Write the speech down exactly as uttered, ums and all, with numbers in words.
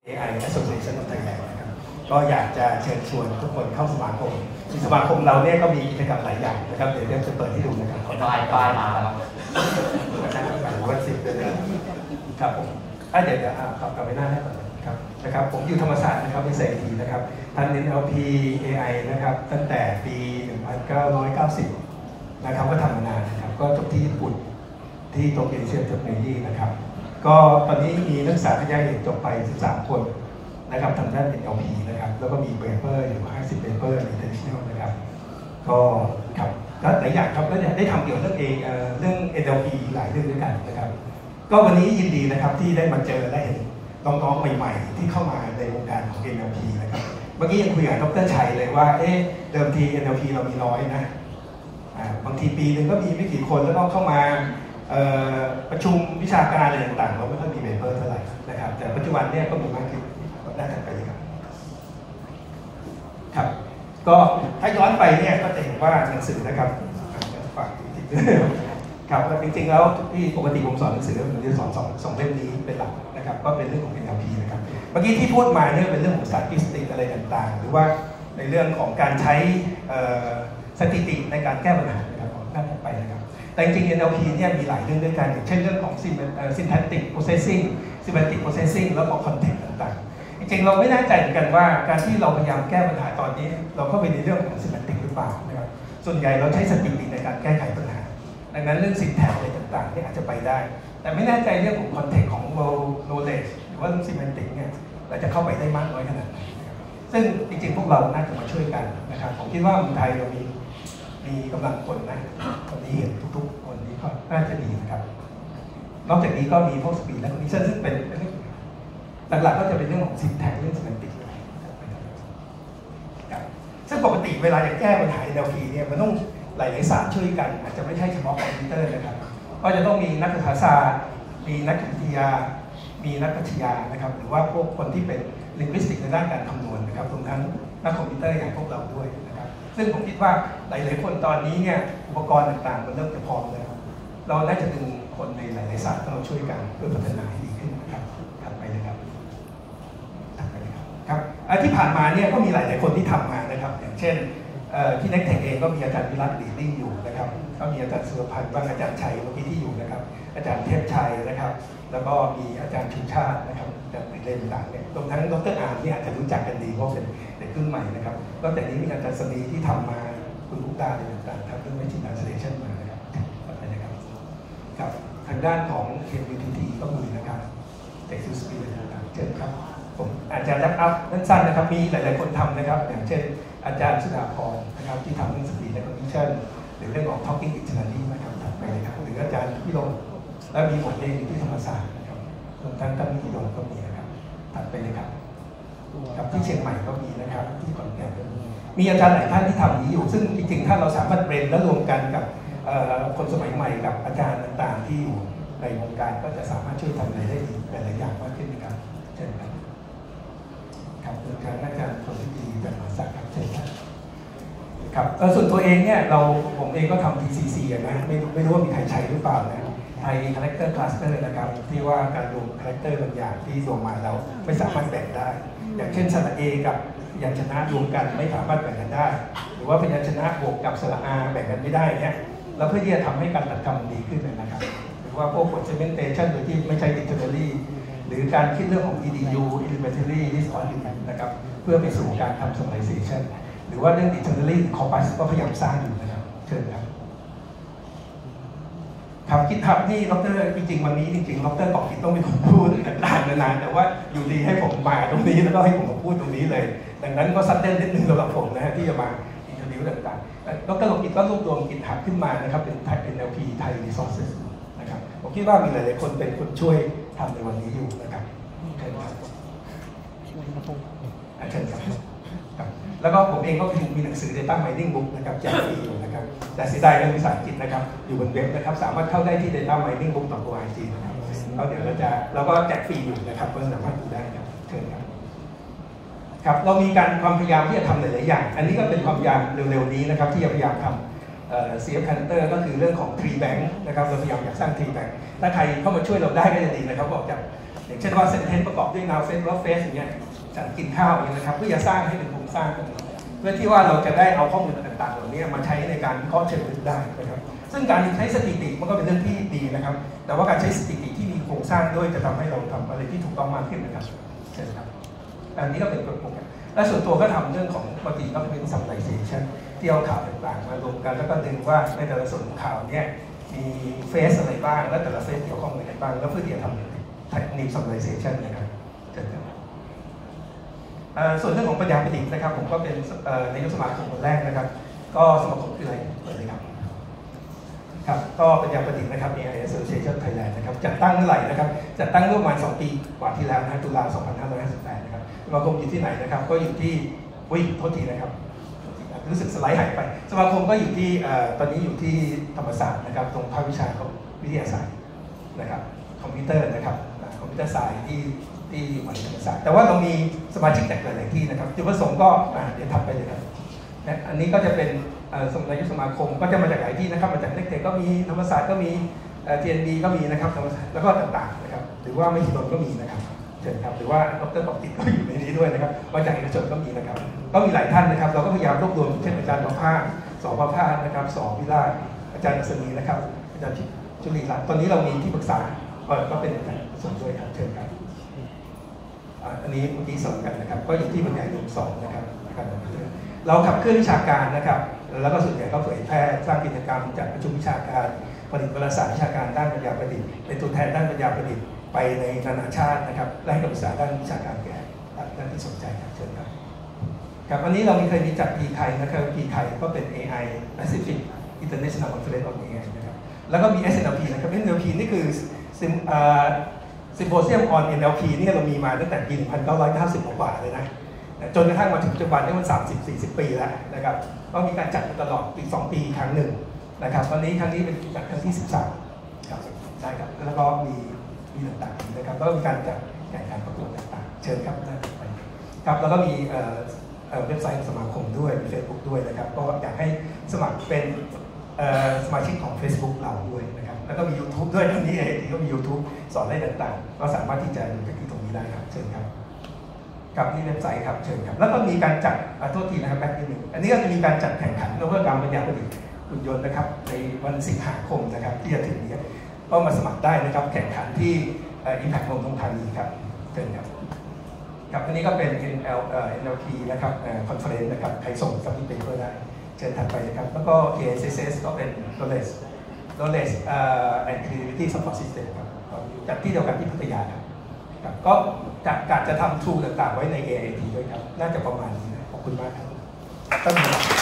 เอ ไอ Association of Thailand นะครับก็อยากจะเชิญชวนทุกคนเข้าสมาคมสมาคมเราเนี่ยก็มีกิจกรรมหลายอย่างนะครับเดี๋ยวจะเปิดให้ดูนะครับขอได้ป้ายมาแล้ววันสิบเดือนครับผมเดี๋ยวเดี๋ยวกลับกลับไปหน้าแรกก่อนครับนะครับผมอยู่ธรรมศาสตร์นะครับใน ไอ ที นะครับทัน เอ็น แอล พี เอ ไอ นะครับตั้งแต่ปีหนึ่งพันเก้าร้อยเก้าสิบนะครับก็ทำมานานนะครับก็จบที่ญี่ปุ่นที่โตเกียวเชียนเทคโนโลยีนะครับก็ตอนนี้มีนักศึกษาปริญญาเอกจบไปสิบสามคนนะครับทางด้าน เอ็น แอล พี นะครับแล้วก็มีเปเปอร์อยู่ห้าสิบเปเปอร์ใน international นะครับก็ครับก็หลายอย่างครับก็ได้ทำเกี่ยวกับเรื่องเองเรื่อง เอ็น แอล พี หลายเรื่องด้วยกันนะครับก็วันนี้ยินดีนะครับที่ได้มาเจอและเห็นน้องๆใหม่ๆที่เข้ามาในวงการของ เอ็น แอล พี นะครับเมื่อกี้ยังคุยกับดร.ชัยเลยว่าเอ๊ะเดิมที เอ็น แอล พี เรามีน้อยนะบางทีปีหนึ่งก็มีไม่กี่คนแล้วก็เข้ามาประชุมวิชาการอะไรต่างๆเราไม่ค่อยมีเปเปอร์เท่าไหร่นะครับแต่ปัจจุบันเนี่ยก็มีมากขึ้นได้ถัดไปครับครับก็ถ้าย้อนไปเนี่ยก็จะเห็นว่าหนังสือนะครับฝากติดครับจริงๆแล้วที่ปกติผมสอนหนังสือผมจะสอนสองสองเล่มนี้เป็นหลักนะครับก็เป็นเรื่องของ เอ็น แอล พี นะครับเมื่อกี้ที่พูดมาเนี่ยเป็นเรื่องของสถิติอะไรต่างๆหรือว่าในเรื่องของการใช้สถิติในการแก้ปัญหานะครับของด้านถัดไปนะครับแต่จริงๆ เอ็น แอล พี เนี่ยมีหลายเรื่องด้วยกันอย่างเช่นเรื่องของ syntactic processing semantic processing แล้วก็ context ต่างๆจริงๆเราไม่แน่ใจเหมือนกันว่าการที่เราพยายามแก้ปัญหาตอนนี้เราเข้าไปในเรื่องของ semantic หรือเปล่านะครับส่วนใหญ่เราใช้สถิติในการแก้ไขปัญหาดังนั้นเรื่อง syntax อะไรต่างๆนี่อาจจะไปได้แต่ไม่แน่ใจเรื่องของ context ของ world knowledge หรือว่า semantic เนี่ยเราจะเข้าไปได้มากน้อยขนาดไหนซึ่งจริงๆพวกเราน่าจะมาช่วยกันนะครับผมคิดว่าเมืองไทยเรามีมีกำลังคนนะตอนนี้เห็นทุกๆคนนี้ก็น่าจะดีนะครับนอกจากนี้ก็มีพวกสปีดและคอนดิชั่นซึ่งเป็นหลักๆก็จะเป็นเรื่องของซินแท็กเรื่องสแมนติกซึ่งปกติเวลาจะแก้ปัญหา เอ็น แอล พี เนี่ยมันต้องหลายๆศาสตร์ช่วยกันอาจจะไม่ใช่เฉพาะคอมพิวเตอร์นะครับก็จะต้องมีนักศึกษาศาสตร์มีนักวิทยามีนักปรัชญานะครับหรือว่าพวกคนที่เป็นลิงวิสติกในด้านการคำนวณนะครับรวมทั้งนักคอมพิวเตอร์อย่างพวกเราด้วยนะครับซึ่งผมคิดว่าหลายๆคนตอนนี้เนี่ยอุปกรณ์ต่างๆมันเริ่มจะพร้อมแล้วเราน่าจะดึงคนในหลายๆศาสตร์เราช่วยกันเพื่อพัฒนาให้ดีขึ้นนะครับถัดไปเลยครับถัดไปเลยครับครับที่ผ่านมาเนี่ยก็มีหลายๆคนที่ทำมานะครับอย่างเช่นที่ Nextech เองก็มีอาจารย์วิรัต ลีดดิ้งอยู่นะครับก็มีอาจารย์สุรพันธ์บ้างอาจารย์ชัยเมื่อกี้ที่อยู่นะครับอาจารย์เทพชัยนะครับแล้วก็มีอาจารย์ชูชาตินะครับอาจารย์เล่นต่างเนี่ยรวมทั้งดร.อาร์มเนี่ยอาจจะรู้จักกันดีเพราะเป็นเด็กรุ่นใหม่นะครับก็แต่นี้มีอาจารย์สนีที่ทำมาคุณลูกตาอะไรต่างๆทำเรื่อง Machine Translation มานะครับครับทางด้านของ เค ยู ที ที ก็มีนะครับ Text to Speech ต่างๆเช่นครับผมอาจารย์ยักษ์อัพสั้นๆนะครับมีหลายๆคนทำนะครับอย่างเช่นอาจารย์สุดาพรนะครับที่ทำเรื่อง Speech Recognition หรือเรื่องของ Talking Dictionary นะครับถัดไปเลยครับหรืออาจารย์พิรมและมีผมเองอยู่ที่ธรรมศาสตร์นะครับรวมทั้งท่านพิรมก็มีนะครับถัดไปเลยครับครับที่เชียงใหม่ก็มีนะครับที่ขอนแก่นก็มีมีอาจารย์หลายท่านที่ทำนี้อยู่ซึ่งจริงๆถ้าเราสามารถเบรนและรวมกันกับคนสมัยใหม่กับอาจารย์ต่างๆที่อยู่ในวงการก็จะสามารถช่วยทำอะไรได้ดีหลายๆอย่างมากขึ้นนะครับเช่นกันครับอาจารย์อาจารย์คนที่ดีแบบมาสักครับเช่นกันครับส่วนตัวเองเนี่ยเราผมเองก็ทำ ที ซี ซี นะไม่ไม่รู้ว่ามีใครใช้หรือเปล่านะไทย Character Cluster นะครับที่ว่าการรวมคาแรคเตอร์บางอย่างที่รวมมาแล้วไม่สามารถแบ่งได้อย่างเช่นสระ A กับพยัญชนะรวมกันไม่สามารถแบ่งกันได้หรือว่าพยัญชนะบวกกับสระ R แบ่งกันไม่ได้เนี่ยแล้วเพื่อที่จะทำให้การตัดคำดีขึ้นนะครับหรือว่าพวก segmentation โดยที่ไม่ใช่ dictionary หรือการคิดเรื่องของ อี ดี ยู elementary discontinuous นะครับเพื่อไปสู่การทำ summarization หรือว่าเรื่อง dictionary corpus ก็พยายามสร้างอยู่นะครับเชิญครับทำคิดทับนี่ดร.จริงๆวันนี้จริงๆดร.กอบกิจต้องเป็นคนพูดนานๆนานแต่ว่าอยู่ดีให้ผมมาตรงนี้แล้วก็ให้ผมมาพูดตรงนี้เลยดังนั้นก็ซัดเต้นนิดนึงสำหรับผมนะฮะที่จะมาอินเทอร์วิวต่างๆดร.กอบกิจก็รวบรวมกิจทับขึ้นมานะครับเป็น เอ็น แอล พี Thai Resources นะครับผมคิดว่ามีหลายๆคนเป็นคนช่วยทำในวันนี้อยู่นะครับเชิญครับเชิญครับแล้วก็ผมเองก็มีหนังสือ Data Mining Book นะครับแจกฟรีอยู่นะครับแต่เสียดายเป็นภาษาอังกฤษนะครับอยู่บนเว็บนะครับสามารถเข้าได้ที่ data mining book ดอท โอ อาร์ จี นะครับแล้วเดี๋ยวเราจะเราก็แจกฟรีอยู่นะครับก็สามารถดูได้ครับเชิญครับครับเรามีการความพยายามที่จะทำหลายๆอย่างอันนี้ก็เป็นความพยายามเร็วๆนี้นะครับที่จะพยายามทำ ซี เอฟ Hunter ก็คือเรื่องของ Tree Bank นะครับเราพยายามอยากสร้าง Tree Bank ถ้าใครเข้ามาช่วยเราได้ก็จะดีนะครับออกจากอย่างเช่นว่า sentence ประกอบด้วย noun phrase verb phrase อย่างเงี้ยฉันกินข้าวอย่างนี้นะครับเพื่อจะสร้างให้เป็นโครงสร้างเพื่อที่ว่าเราจะได้เอาข้อมูลต่างๆเหล่านี้มาใช้ในการวิเคราะห์เชิงลึกได้นะครับซึ่งการใช้สถิติมันก็เป็นเรื่องที่ดีนะครับแต่ว่าการใช้สถิติที่มีโครงสร้างด้วยจะทำให้เราทำอะไรที่ถูกต้องมากขึ้นนะครับเช่นครับอันนี้ก็เป็นกฎโปรแกรมและส่วนตัวก็ทำเรื่องของ multi-document summarization ที่เอาข่าวต่างๆมารวมกันแล้วก็ดึงว่าในแต่ละส่วนของข่าวเนี่ยมีเฟสอะไรบ้างและแต่ละเฟสเกี่ยวข้องอะไรบ้างแล้วเพื่อที่จะทำ technique summarization นะครับเช่นครับส่วนเรื่องของปัญญาประดิษฐ์นะครับผมก็เป็นนายกสมาคมคนแรกนะครับก็สมาคมคืออะไรเปิดเลยครับครับก็ปัญญาประดิษฐ์นะครับ เอ ไอ Association Thailand นะครับจัดตั้งเมื่อไหร่นะครับจัดตั้งเมื่อประมาณสองปีกว่าที่แล้วนะตุลาสองพันห้าร้อยห้าสิบแปดนะครับสมาคมอยู่ที่ไหนนะครับก็อยู่ที่วิ่งโทษทีนะครับรู้สึกสไลด์หายไปสมาคมก็อยู่ที่ตอนนี้อยู่ที่ธรรมศาสตร์นะครับตรงภาควิชาวิทยาศาสตร์นะครับคอมพิวเตอร์นะครับคอมพิวเตอร์ไซน์ที่ที่มหาวิทยาลัยธรรมศาสตร์แต่ว่าเรามีสมาชิกจากหลายๆที่นะครับจุดประสงค์ก็เดี๋ยวถัดไปเลยครับนะอันนี้ก็จะเป็นสมาชิกสมาคมก็จะมาจากหลายที่นะครับมาจากเน็กเทคก็มีธรรมศาสตร์ก็มีที เอ็น บี ก็มีนะครับแล้วก็ต่างๆนะครับหรือว่าไม่หิดลก็มีนะครับเชิญครับหรือว่าดร.ปกติก็อยู่ในนี้ด้วยนะครับมาจากเอกชนก็มีนะครับก็มีหลายท่านนะครับเราก็พยายามรวบรวมเช่นอาจารย์ประภาสสอประภาสนะครับสอวิราชอาจารย์อัศนีนะครับอาจารย์ชุลีรัตน์ตอนนี้เรามีที่ปรึกษาก็เป็นอาจารย์ส่วนด้วยครับเชิญครับอันนี้เมื่อกี้สอนกันนะครับก็อยู่ที่บรรยายรวมสองนะครับเราขับเคลื่อนวิชาการนะครับแล้วก็ส่วนใหญ่ก็เผยแพร่สร้างกิจกรรมจัดประชุมวิชาการผลิตวารสารวิชาการด้านปัญญาประดิษฐ์เป็นตัวแทนด้านปัญญาประดิษฐ์ไปในนานาชาตินะครับและให้คำปรึกษาด้านวิชาการแก่ท่านที่สนใจครับเชิญครับครับวันนี้เรามีเคยมีจัด พี ไทยนะครับ พี ไทยก็เป็น เอ ไอ Pacific International Conference on เอ ไอ นะครับแล้วก็มี เอส เอ็น แอล พี นะครับ เอส เอ็น แอล พี นี่คือซิมโพเซียม on เอ็น แอล พี นี่เรามีมาตั้งแต่ปีหนึ่งพันเก้าร้อยเก้าสิบกว่าเลยนะจนกระทั่งมาถึงปัจจุบันนี่มันสามสิบ สี่สิบปีแล้วนะครับก็มีการจัดมาตลอดปีสองปีครั้งหนึ่งนะครับตอนนี้ครั้งนี้เป็นจัดครั้งที่สิบสามครับใช่ครับแล้วก็มีมีต่างๆนะครับก็มีการจัดแข่งขันประกวดต่างๆเชิญครับได้ไปครับแล้วก็มีเว็บไซต์สมาคมด้วยมี Facebook ด้วยนะครับก็อยากให้สมัครเป็นสมาชิกของ Facebook เราด้วยนะครับแล้วก็มี YouTube ด้วยทั้งนี้เองที่ก็มี YouTube สอนอะไรต่างๆก็สามารถที่จะดูจากที่ตรงนี้ได้ครับเชิญครับกับที่เว็บไซต์ครับเชิญครับแล้วก็มีการจัดโทษทีนะครับแบ็คนิดหนึ่งอันนี้ก็จะมีการจัดแข่งขันนวัตกรรมปัญญาประดิษฐ์หุ่นยนต์นะครับในวันสิงหาคมนะครับที่จะถึงนี้ก็มาสมัครได้นะครับแข่งขันที่ Impact นนทธานีครับเชิญครับครับอันนี้ก็เป็น เอ็น แอล เอ็น แอล พี นะครับคอนเฟอเรนซ์นะครับใครส่งซับมิทเปเปอร์ได้เชิญถัดไปนะครับแล้วก็ เค เอส เอส เอส ก็เป็น Knowledge Knowledge and Creativity Support System ครับจัดที่เดียวกันที่พัทยาครับก็การจะทำทูต่างๆไว้ใน เอ ไอ ที ด้วยครับน่าจะประมาณนี้ขอบคุณมากครับ